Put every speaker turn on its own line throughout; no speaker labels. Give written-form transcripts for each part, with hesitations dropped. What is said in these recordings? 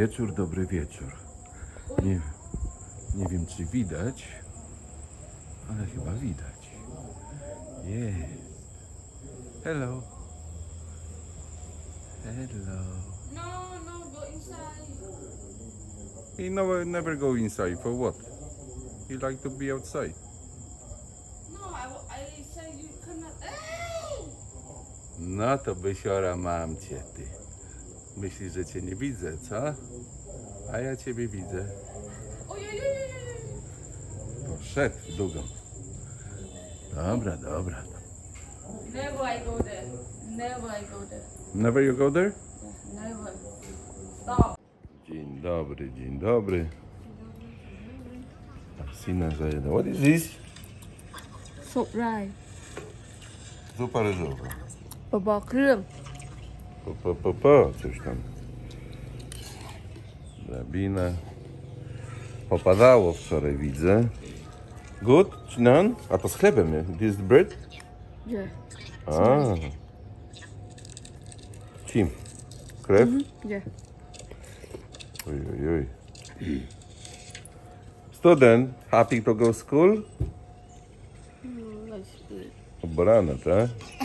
wieczór, dobry wieczór. Nie wiem, czy widać, ale chyba widać. Jest. Hello. Hello.
No, go inside.
He never go inside. For what? He like to be outside.
No, I say you cannot. Hey!
No to bysiora mam cię, ty. Myślisz, że cię nie widzę, co? A ja ciebie widzę.
Ojej.
Poszedł w długą. Dobra.
Never I go there. Never I go there.
Never you go there?
Yeah, never. Stop.
Dzień dobry. Sina zajada. What is this?
Soup rice.
Zupa ryżowa.
บอกเครื่อง
Coś tam. Drabina. Popadało wczoraj, widzę. Good? Czy none? A to z chlebem jest. This is bread?
Yeah.
A. Czym? Krew?
Yeah.
Oj. Student, happy to go school? Bo rano, tak?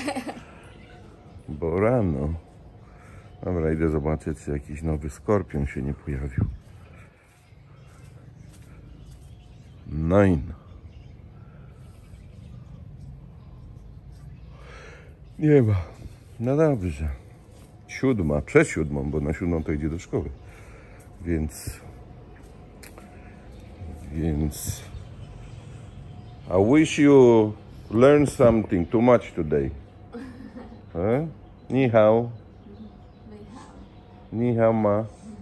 Bo rano. Dobra, idę zobaczyć, czy jakiś nowy skorpion się nie pojawił. Nine. Nie ma. No dobrze. 7, przed 7, bo na 7 to idzie do szkoły. Więc I wish you learn something too much today. Ni hao. Ni hao ma.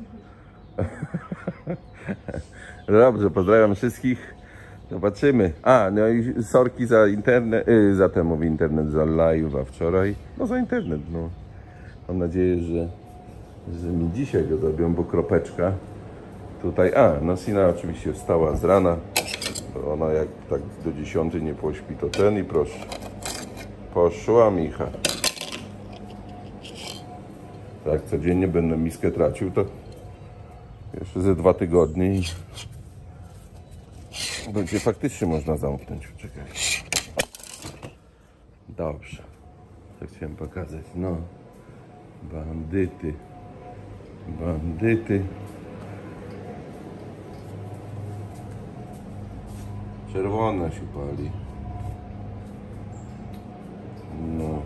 Dobrze, pozdrawiam wszystkich. Zobaczymy. No i sorki za internet, internet, za live'a wczoraj. No za internet, no. Mam nadzieję, że mi dzisiaj go zrobią, bo kropeczka tutaj. No Sina oczywiście wstała z rana. Ona jak tak do 10 nie pośpi, to ten i proszę. Poszła Micha. Tak, codziennie będę miskę tracił, to jeszcze ze 2 tygodnie i będzie faktycznie można zamknąć. Czekaj. Dobrze. Co chciałem pokazać? No. Bandyty. Czerwona się pali. No.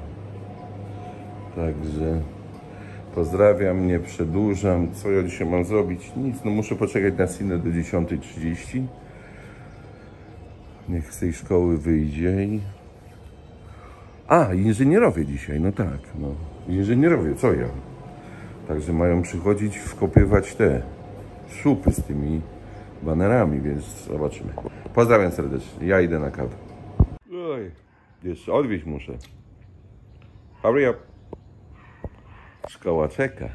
Także pozdrawiam, nie przedłużam. Co ja dzisiaj mam zrobić? Nic, no muszę poczekać na Sinę do 10:30. Niech z tej szkoły wyjdzie i... inżynierowie dzisiaj, no tak, no. Inżynierowie, co ja? Także mają przychodzić, wkopywać te słupy z tymi banerami, więc zobaczymy. Pozdrawiam serdecznie, ja idę na kawę. Oj, jeszcze odwieźć muszę. Hurry up. Szkoła czeka.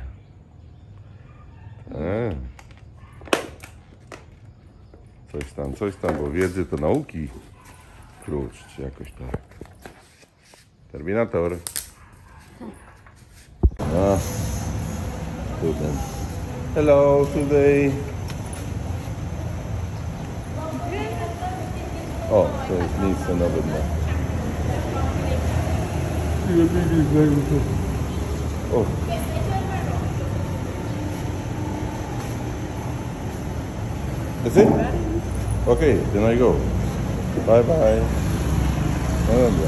Coś tam, bo wiedzy to nauki klucz, czy jakoś tak. Terminator. Student. Hello, today. O, to jest miejsce nowe dla. O. That's it? Okay, then I go. Bye bye. No dobra.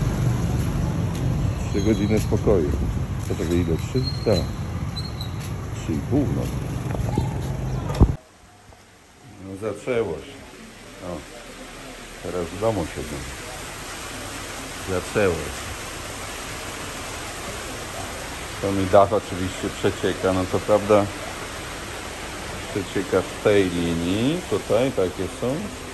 3 godziny spokoju. Co to ile? 3? Tak. 3,5 no. No zaczęło się. Teraz w domu siedzę. Zaczęło się. To mi dach oczywiście przecieka, no to prawda. Przecieka w tej linii. Tutaj takie są.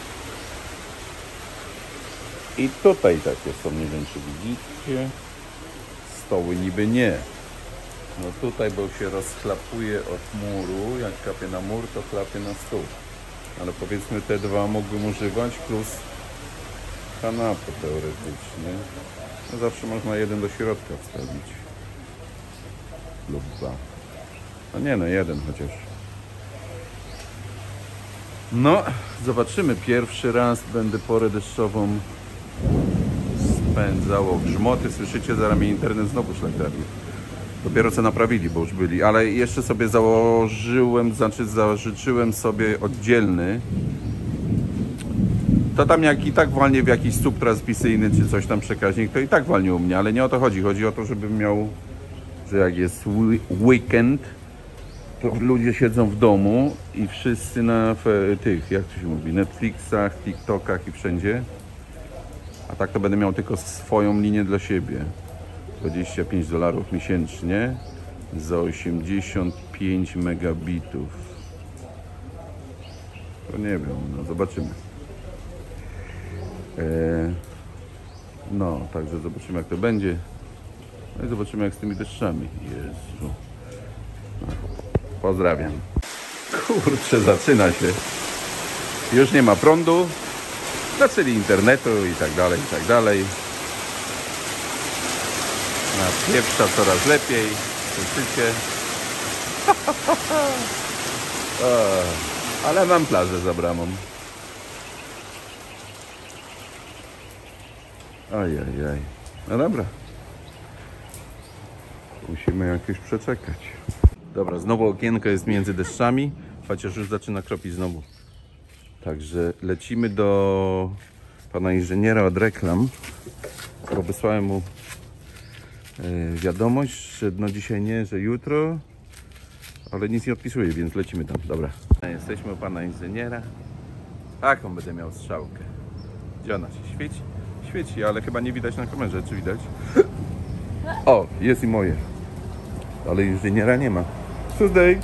I tutaj takie są, nie wiem czy widzicie. Stoły niby nie. No tutaj, bo się rozchlapuje od muru. Jak kapie na mur, to chlapie na stół. Ale powiedzmy te 2 mógłbym używać plus kanapę teoretycznie. No zawsze można 1 do środka wstawić. Lub 2. No nie no, 1 chociaż. No, zobaczymy. Pierwszy raz będę porę deszczową spędzał. Grzmoty, słyszycie? Zaraz mi internet znowu szlak trafił. Dopiero co naprawili, bo już byli. Ale jeszcze sobie zażyczyłem sobie oddzielny. To tam jak i tak walnie w jakiś słup transmisyjny czy coś tam przekaźnik, to i tak walnie u mnie, ale nie o to chodzi. Chodzi o to, żebym miał, że jak jest weekend, to ludzie siedzą w domu i wszyscy na tych, jak to się mówi, Netflixach, TikTokach i wszędzie. A tak to będę miał tylko swoją linię dla siebie. $25 miesięcznie za 85 megabitów. To nie wiem, no zobaczymy. No, także zobaczymy jak to będzie. No i zobaczymy jak z tymi deszczami. Jezu. No, pozdrawiam. Kurczę, zaczyna się. Już nie ma prądu. Zaczęli internetu i tak dalej, i tak dalej. Napieprza coraz lepiej. Słyszycie? Ale mam plażę za bramą. Ajajaj. No dobra. Musimy jakoś przeczekać. Dobra, znowu okienko jest między deszczami, chociaż już zaczyna kropić znowu. Także lecimy do pana inżyniera od reklam, bo wysłałem mu wiadomość, że no dzisiaj nie, że jutro, ale nic nie odpisuje, więc lecimy tam. Dobra. Jesteśmy u pana inżyniera. Taką będę miał strzałkę. Gdzie ona się świeci? Świeci, ale chyba nie widać na kamerze, czy widać? O, jest i moje. Ale inżyniera nie ma. Tuesday.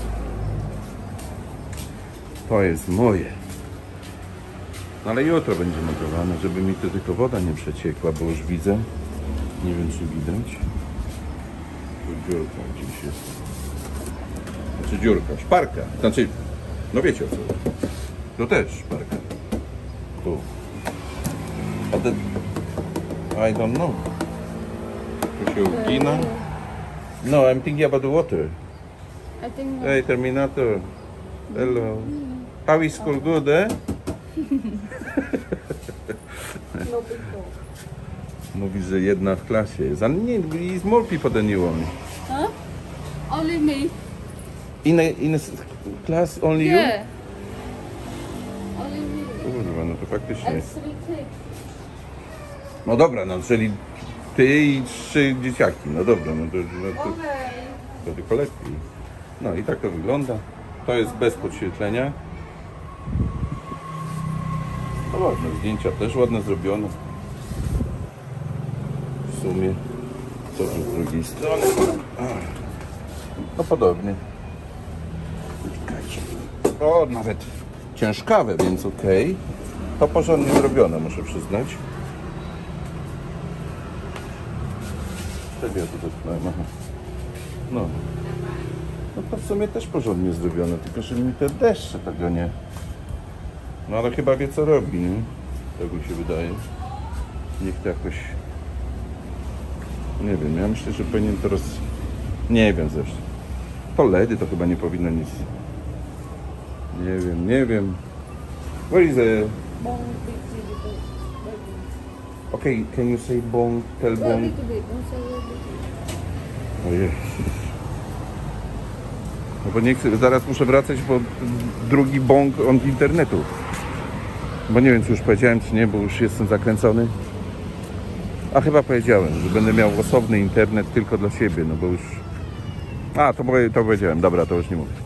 To jest moje. Ale jutro będzie montowane, żeby mi tu tylko woda nie przeciekła, bo już widzę. Nie wiem, czy widać. Tu dziurka gdzieś jest. Znaczy dziurka, szparka. Znaczy, no wiecie o co. To też szparka. Tu. A ten... I don't know. Tu się ugina. No, I'm thinking about the water.
I think
Hey, Terminator. Hello. How is school good, eh?
no people.
Mówi, że jedna w klasie jest. Ale nie, is more people than you only.
Huh? Only me.
In a class only you?
Yeah. Only me.
Kurwa, no to faktycznie.
And 3 kids.
No dobra, no czyli ty i 3 dzieciaki. No dobra, no to
Okay.
tylko lepiej. No i tak to wygląda. To jest bez podświetlenia. No ładne zdjęcia, też ładne zrobione. W sumie. Co tu z drugiej strony? No podobnie. O, nawet ciężkawe, więc okej. To porządnie zrobione, muszę przyznać. Czego ja tu dotknąłem? Aha. No. No to w sumie też porządnie zrobione, tylko że mi te deszcze tego nie... No ale chyba wie co robi, nie? Tak mi się wydaje. Niech to jakoś... Nie wiem, ja myślę, że powinien to Nie wiem zresztą. To LEDy to chyba nie powinno nic... Nie wiem. Where is the... Okay, can you say bong, tell bong? Ojej. No bo nie chcę, zaraz muszę wracać, bo drugi bong od internetu. Bo nie wiem, czy już powiedziałem, czy nie, bo już jestem zakręcony. A chyba powiedziałem, że będę miał osobny internet tylko dla siebie, no bo już... A, to powiedziałem, dobra, to już nie mówię.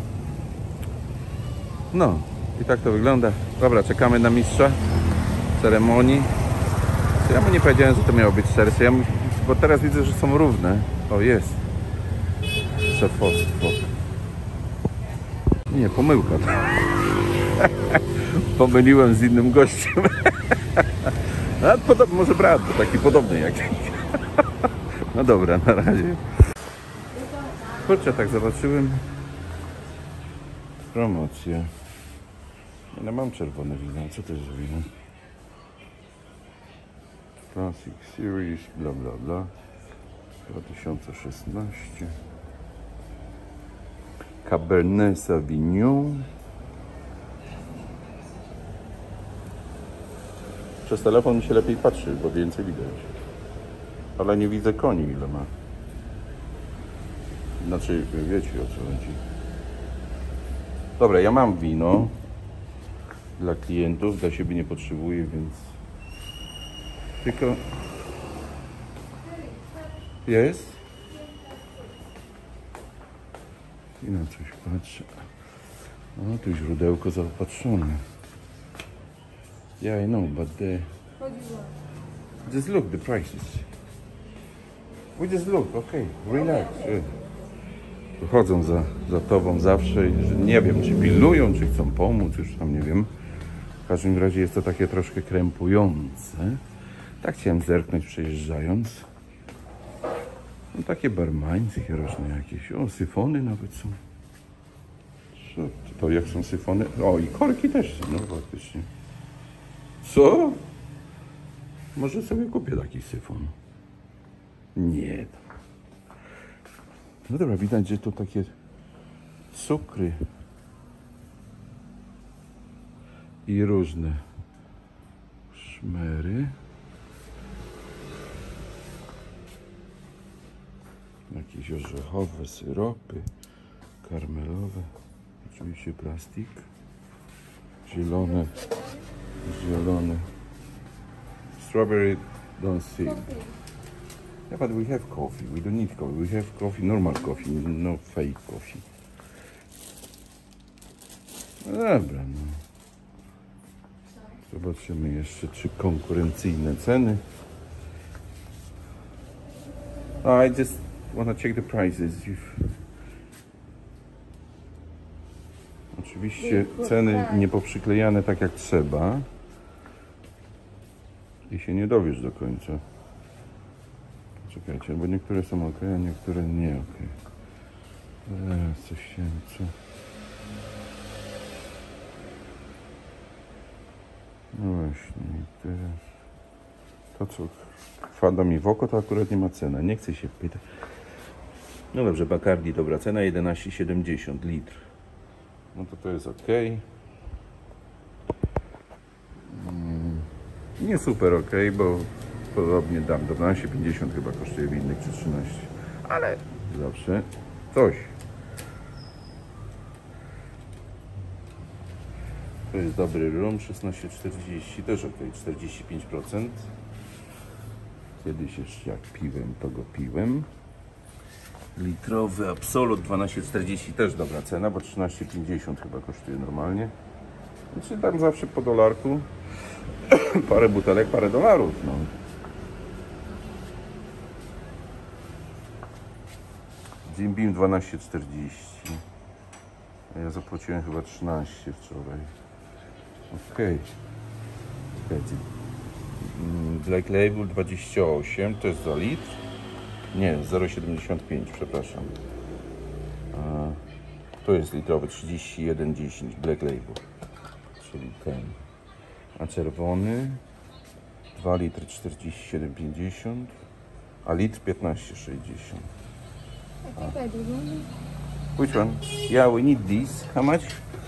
No, i tak to wygląda. Dobra, czekamy na mistrza ceremonii. Ja mu nie powiedziałem, że to miało być serce, bo teraz widzę, że są równe. O, jest. Szefostwo. Nie, pomyłka. Pomyliłem z innym gościem. A, może brat, bo taki podobny jak... No dobra, na razie. Kurczę, tak zobaczyłem. Promocję. No mam czerwone wino, co to jest za wino? Classic Series, bla bla bla. 2016. Cabernet Sauvignon. przez telefon mi się lepiej patrzy, bo więcej widać. Ale nie widzę koni, ile ma. Znaczy, wiecie o co chodzi. Dobra, ja mam wino dla klientów, dla siebie nie potrzebuję, więc tylko jest i na coś patrzę. O, tu źródełko zaopatrzone. Yeah, I know, but just look the prices. We just look, okay, relax. Chodzą za tobą zawsze, że nie wiem, czy pilnują, czy chcą pomóc, już tam nie wiem. W każdym razie jest to takie troszkę krępujące. Tak chciałem zerknąć przejeżdżając. No takie barmańskie różne jakieś. O, syfony nawet są. Co to jak są syfony? O, i korki też są, no faktycznie. Co? Może sobie kupię taki syfon. Nie. No dobra, widać, że to takie cukry i różne szmery. Jakieś orzechowe syropy, karmelowe, oczywiście plastik, zielone, strawberry, don't see. Yeah, but we have coffee. We don't need coffee. We have coffee, normal coffee, no fake coffee. No dobra, no. Zobaczymy jeszcze, czy konkurencyjne ceny. I just want to check the prices. Oczywiście ceny nie poprzyklejane tak jak trzeba. I się nie dowiesz do końca. Czekajcie, bo niektóre są ok, a niektóre nie ok. Coś się... Co? No właśnie, teraz... To co wpada mi w oko, to akurat nie ma ceny. Nie chcę się pytać. No dobrze, Bacardi, dobra cena, 11,70 litr. No to jest ok. Nie super ok, bo podobnie dam 12,50 chyba kosztuje w innych, czy 13. Ale zawsze coś. To jest dobry rum, 16,40, też ok, 45%. Kiedyś jeszcze jak piłem, to go piłem. Litrowy Absolut 12,40, też dobra cena, bo 13,50 chyba kosztuje normalnie. Czyli tam zawsze po dolarku. Parę butelek, parę dolarów, no. Jim Beam 12,40. A ja zapłaciłem chyba 13 wczoraj. Okej. Czekajcie. Black Label 28, to jest za litr? Nie, 0,75, przepraszam. To jest litrowy 31,10 Black Label, czyli ten. A czerwony 2 litry 47,50, a litr 15,60. Which one? Yeah, we need this. How much?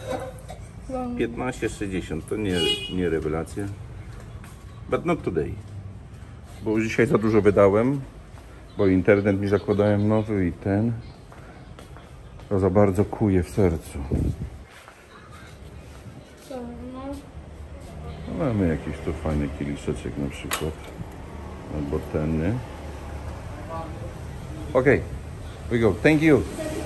15,60. To nie rewelacja. But not today. Bo już dzisiaj za dużo wydałem, bo internet mi zakładałem nowy i ten. To za bardzo kuje w sercu. No, mamy jakiś tu fajny kieliszeczek na przykład. Albo ten. Okay, we go. Thank you.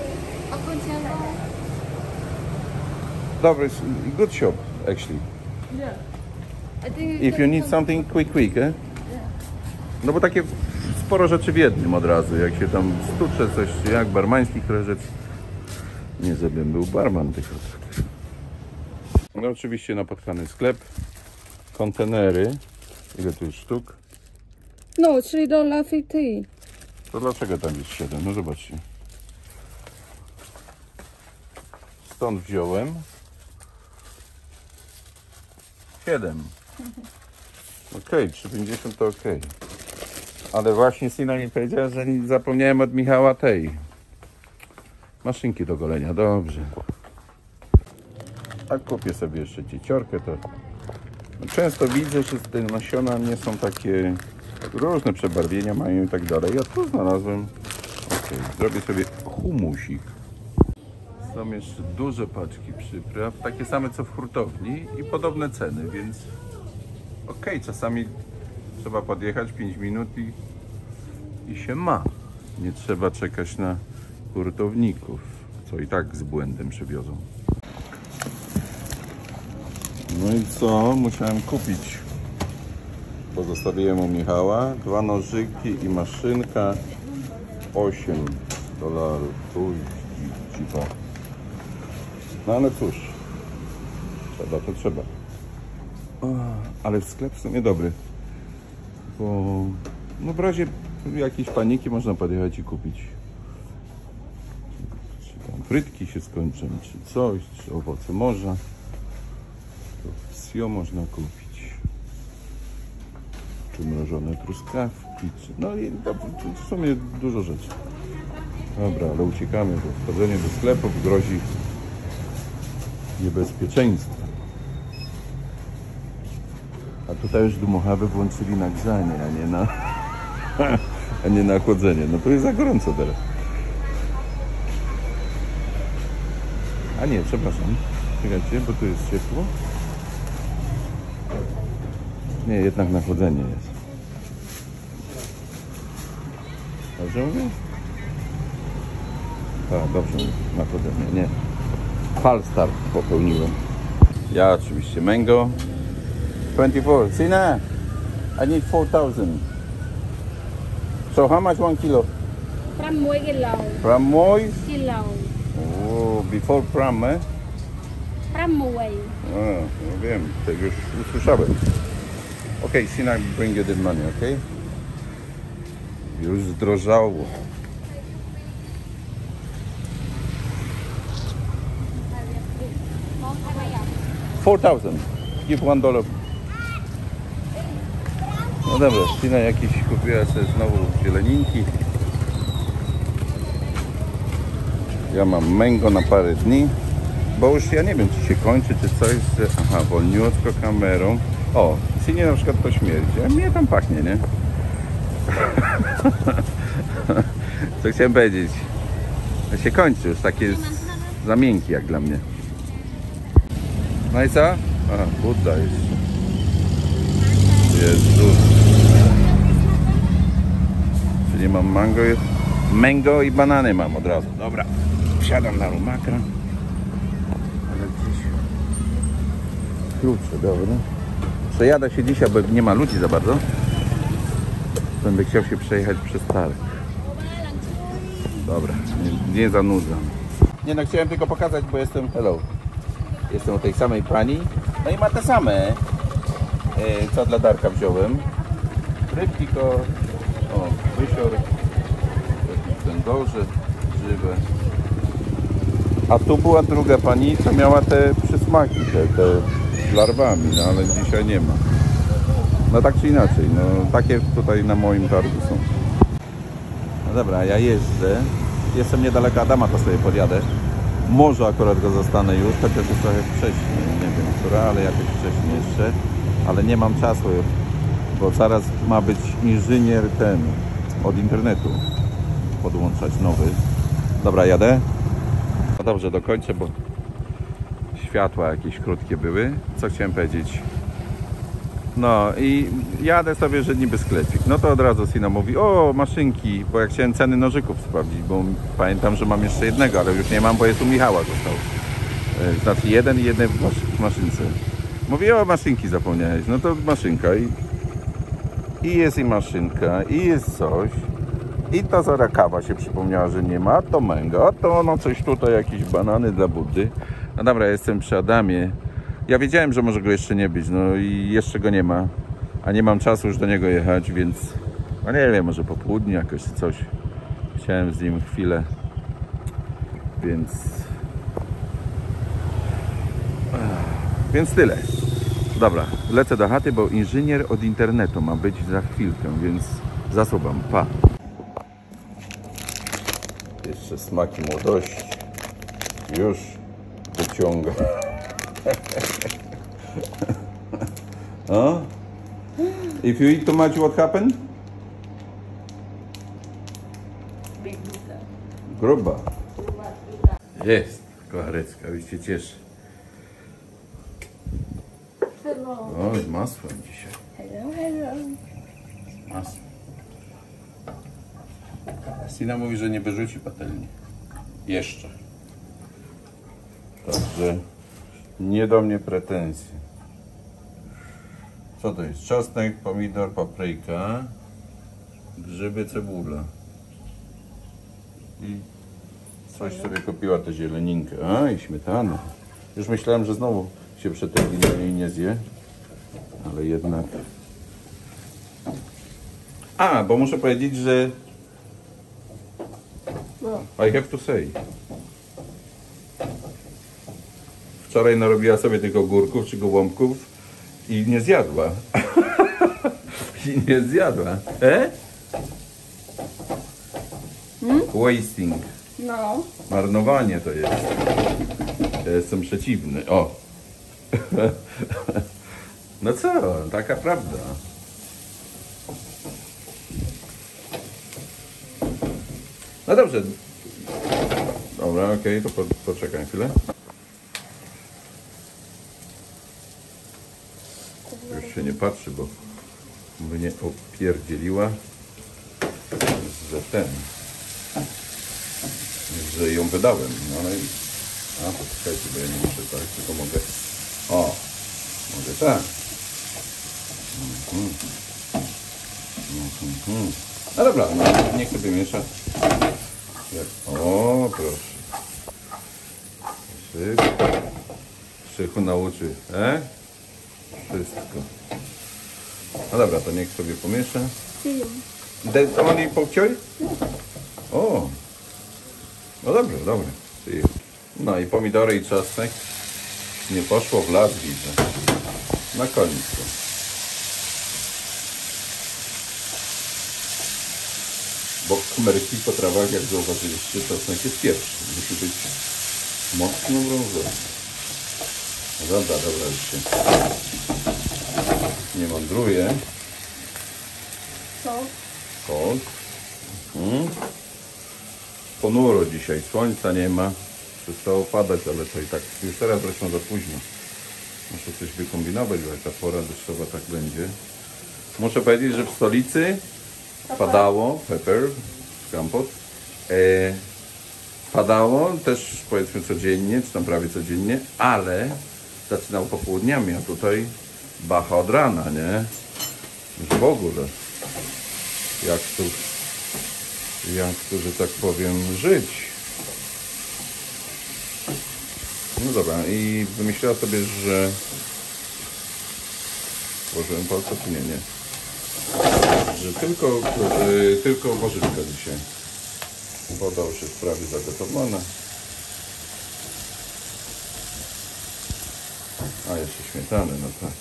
Dobry, good shop actually.
Yeah. I think
If you need something quick, eh? No bo takie sporo rzeczy w jednym od razu. Jak się tam stucze coś, jak barmańskich rzeczy. Nie żebym był barman, tylko tak. No oczywiście napotkany sklep. Kontenery. Ile tu jest sztuk?
No, $3.50.
To dlaczego tam jest 7? No zobaczcie. Stąd wziąłem 7. Okej, 3,50 to ok. Ale właśnie Sina mi powiedziała, że zapomniałem od Michała tej maszynki do golenia. Dobrze. A kupię sobie jeszcze cieciorkę, to
Często widzę, że te nasiona nie są takie, różne przebarwienia mają i tak dalej. Ja tu znalazłem. Ok, zrobię sobie humusik. Są jeszcze duże paczki przypraw, takie same co w hurtowni i podobne ceny, więc ok, czasami trzeba podjechać 5 minut i się ma. Nie trzeba czekać na hurtowników, co i tak z błędem przywiozą. No i co? Musiałem kupić, bo zostawiłem u Michała 2 nożyki i maszynka. $8. Tu cicho. No ale cóż, trzeba to trzeba. Ale sklep w sumie dobry, bo no w razie jakiejś paniki można podjechać i kupić. Czy tam frytki się skończą, czy coś, czy owoce morza. To psio można kupić. Czy mrożone truskawki, czy... no i w sumie dużo rzeczy. Dobra, ale uciekamy, bo wchodzenie do sklepów grozi niebezpieczeństwo. A tutaj już dmuchawy włączyli na grzanie, a nie na chłodzenie. No to jest za gorąco teraz. A nie, przepraszam. Czekajcie, bo tu jest ciepło. Nie, jednak na chłodzenie jest. Dobrze mówię? Tak, dobrze mówię. Na chłodzenie, nie. Fal start popełniłem. Ja oczywiście mango. 24. Sina, I need 4,000. So how much 1 kilo?
From mỗi kilo.
From moi?
Kilo.
Oh, before pram, eh?
From mỗi.
No wiem, tego już usłyszałem. Okay, Sina, bring you the money, okay? Już zdrożało. $4,000. Give $1. No dobra, Sina jakiś kupiła sobie znowu zieleninki. Ja mam mango na parę dni, bo już ja nie wiem, czy się kończy, czy coś, że... Aha, wolniutko kamerą. O, Sinie na przykład to śmierdzi, a mnie tam pachnie, nie? Co chciałem powiedzieć? To się kończy, już taki jest za miękki jak dla mnie. No i co? Aha, Budda jeszcze. Jezus. Czyli mam mango i banany mam od razu. Dobra, wsiadam na rumaka. Ale gdzieś... Klucze, dobra. Przejadę się dzisiaj, bo nie ma ludzi za bardzo. Będę chciał się przejechać przez targ. Dobra, nie zanudzam. Nie no, chciałem tylko pokazać, bo jestem... Hello. Jestem u tej samej pani. No i ma te same, co dla Darka wziąłem. Rybki to... O, wysior. Węgorze żywe. A tu była druga pani, co miała te przysmaki, te z larwami, no ale dzisiaj nie ma. No tak czy inaczej, no takie tutaj na moim targu są. No dobra, ja jeżdżę. Jestem niedaleko Adama, to sobie podjadę. Może akurat go zostanę już, chociaż jest trochę wcześniej, nie wiem która, ale jakoś wcześniej jeszcze. Ale nie mam czasu, bo zaraz ma być inżynier ten od internetu podłączać nowy. Dobra, jadę. No dobrze, dokończę, bo światła jakieś krótkie były. Co chciałem powiedzieć? No i jadę sobie, że niby sklepik. No to od razu Sina mówi, o maszynki, bo ja chciałem ceny nożyków sprawdzić, bo pamiętam, że mam jeszcze jednego, ale już nie mam, bo jest u Michała został. Znaczy jeden i jednej w maszynce. Mówi, o maszynki zapomniałeś, no to maszynka i jest i maszynka, i jest coś. I ta zaraz kawa się przypomniała, że nie ma, to mango, a to no coś tutaj, jakieś banany dla Buddy. No dobra, jestem przy Adamie. Ja wiedziałem, że może go jeszcze nie być, no i jeszcze go nie ma. A nie mam czasu już do niego jechać, więc... No nie wiem, może po południu jakoś coś. Chciałem z nim chwilę. Więc tyle. Dobra, lecę do chaty, bo inżynier od internetu ma być za chwilkę, więc zasuwam. Pa! Jeszcze smaki młodości. Już wyciąga. Oh? If you eat too much, what happens?
Big buta.
Gruba. Jest, kocharecka, już się cieszy.
Hello.
O, z masłem dzisiaj.
Hello, hello.
Z masłem. Sina mówi, że nie wyrzuci patelni. Jeszcze. Także nie do mnie pretensje. Co to jest? Czosnek, pomidor, papryka, grzyby, cebula. I coś sobie kupiła tę zieleninkę. A, i śmietanę. Już myślałem, że znowu się przeterminuje i nie zje. Ale jednak... A, bo muszę powiedzieć, że... I have to say. Wczoraj narobiła sobie tych ogórków czy gołąbków i nie zjadła. I nie zjadła. Wasting.
No.
Marnowanie to jest. Ja jestem przeciwny. O. No co? Taka prawda. No dobrze. Dobra, okej, to poczekaj chwilę. Już się nie patrzy, bo mnie opierdzieliła, że że ją wydałem. No ale... A, poczekajcie, bo ja nie muszę tak, tylko mogę... O! Mogę tak. No dobra, no, niech sobie miesza. O, proszę. Krzychu nauczy, wszystko. No dobra, to niech sobie pomiesza. That's only pokcioj? O! No dobra, dobra. No i pomidory i czosnek. Nie poszło w las, widzę. Na koniec. Bo w kumerskich potrawach, jak zauważyliście, czosnek jest pierwszy. Musi być mocno brązowy. No dobra, dobra, już się nie mądruję. Salt. Ponuro dzisiaj, słońca nie ma. Przestało padać, ale to i tak już teraz zresztą za późno. Muszę coś wykombinować, bo ta pora deszczowa tak będzie. Muszę powiedzieć, że w stolicy padało, pepper, skampot, padało też powiedzmy codziennie, czy tam prawie codziennie, ale zaczynał popołudniami, a tutaj bacha od rana, nie? Już w ogóle. Jak tu, że tak powiem, żyć. No dobra, i wymyśliła sobie, że... Włożyłem palca, czy nie? Nie. Że tylko warzywka dzisiaj. Woda już jest prawie zagotowana. A, jeszcze śmietany, no tak.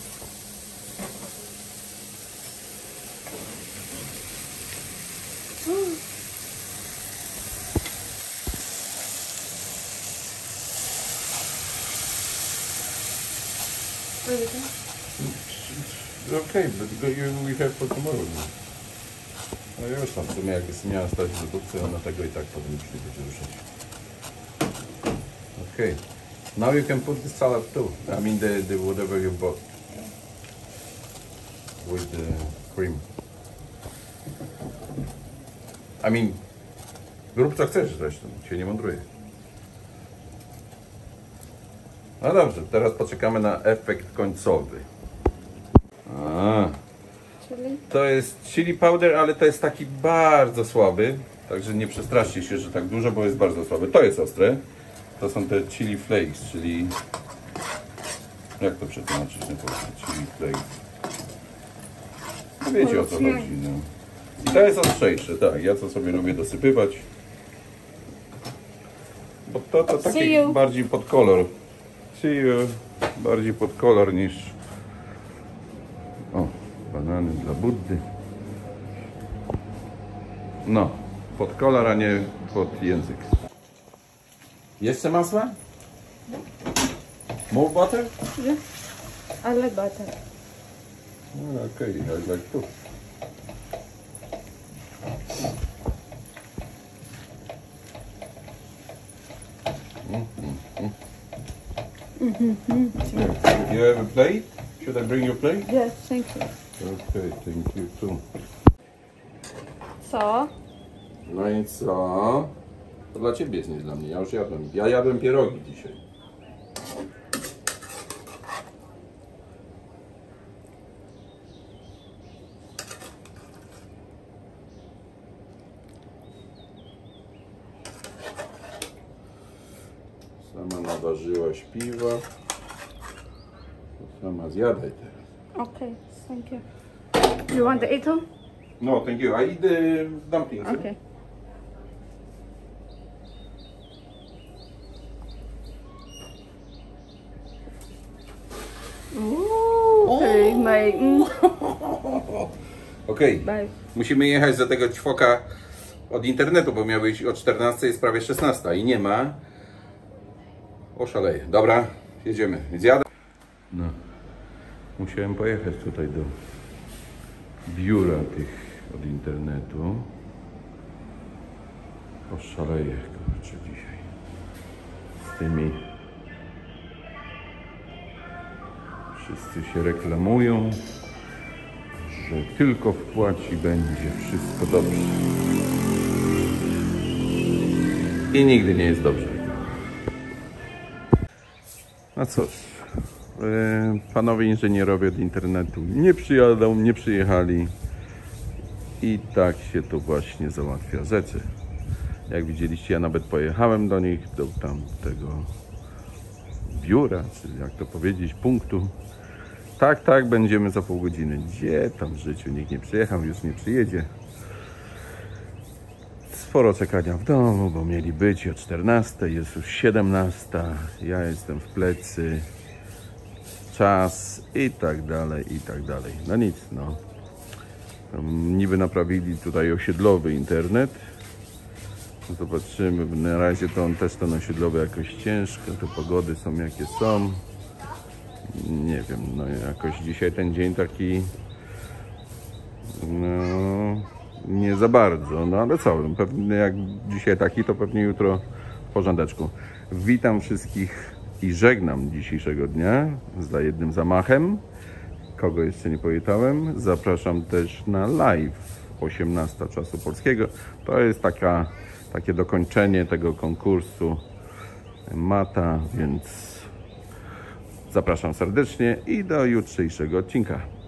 Okay, but we have for tomorrow. No już tam w sumie jak jest miała stać w lodówce, ona tego i tak potem już nie będzie ruszać. Okay. Now you can put the salad too. I mean the whatever you bought with the cream. I mean, rób co chcesz zresztą, się nie mądruję. No dobrze, teraz poczekamy na efekt końcowy. To jest chili powder, ale to jest taki bardzo słaby. Także nie przestraszcie się, że tak dużo, bo jest bardzo słaby. To jest ostre. To są te chili flakes, czyli... Jak to przetłumaczyć na polsku? Chili flakes. No wiecie o co chodzi, no. I to jest ostrzejsze, tak. Ja to sobie lubię dosypywać. Bo to taki bardziej pod kolor. Bardziej pod kolor niż... O, banany dla Buddy. No, pod kolor, a nie pod język. Jeszcze masła? More butter?
Yeah. I like butter.
Okay, I like to. You have a plate? Should I bring your plate?
Yes, thank you.
Okay, thank you too.
Co?
No i co? To dla ciebie jest, nie dla mnie. Ja już jadłem. Ja jadłem pierogi dzisiaj. Sama naważyłaś piwa. To sama zjadaj teraz.
Okay, thank you. You want to eat too?
No, thank you. I eat the dumplings.
Okay. Okay, mate.
Okej.
Bye.
Musimy jechać za tego ćwoka od internetu, bo miał być o 14, jest prawie 16 i nie ma. Oszaleję. Dobra, jedziemy. Więc jadę. No. Musiałem pojechać tutaj do biura tych od internetu. Oszaleję, kurczę, dzisiaj. Z tymi... Wszyscy się reklamują, że tylko wpłaci będzie wszystko dobrze. I nigdy nie jest dobrze. No cóż, panowie inżynierowie od internetu nie przyjadą, nie przyjechali. I tak się to właśnie załatwia rzeczy. Jak widzieliście, ja nawet pojechałem do nich, do tamtego biura, czy jak to powiedzieć, punktu. Tak, będziemy za pół godziny. Gdzie tam w życiu? Nikt nie przyjechał, już nie przyjedzie. Sporo czekania w domu, bo mieli być o 14, jest już 17. Ja jestem w plecy. Czas i tak dalej, i tak dalej. No nic, no. Niby naprawili tutaj osiedlowy internet. Zobaczymy. Na razie to on też ten osiedlowy jakoś ciężko. Te pogody są jakie są. Nie wiem, no jakoś dzisiaj ten dzień taki, no nie za bardzo, no ale co, pewnie jak dzisiaj taki, to pewnie jutro w porządeczku. Witam wszystkich i żegnam dzisiejszego dnia za jednym zamachem. Kogo jeszcze nie powitałem, zapraszam też na live 18 czasu polskiego. To jest takie dokończenie tego konkursu Mata, więc zapraszam serdecznie i do jutrzejszego odcinka.